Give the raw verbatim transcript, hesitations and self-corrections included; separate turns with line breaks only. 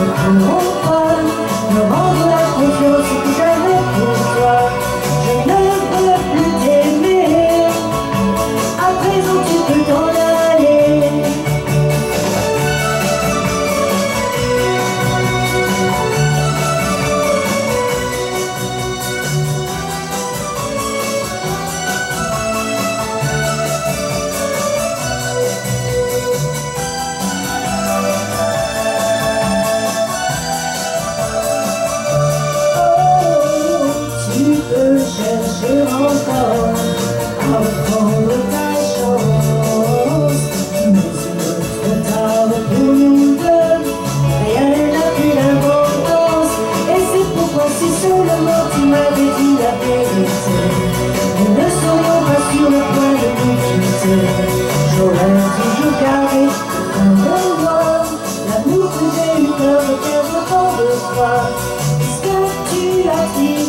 Me rendre la confiance que j'avais pour toi. Je ne veux plus t'aimer. À présent tu peux t'en aller. Chercher encore à prendre ta chance, mais il est trop tard pour nous deux. Rien n'a plus d'importance, et c'est pourquoi si seulement tu m'avais dit la vérité, nous ne serions pas sur le point de nous quitter. J'aurais toujours gardé un de moi, l'amour que j'ai eu peur de perdre tant de fois, puisque tu as dit.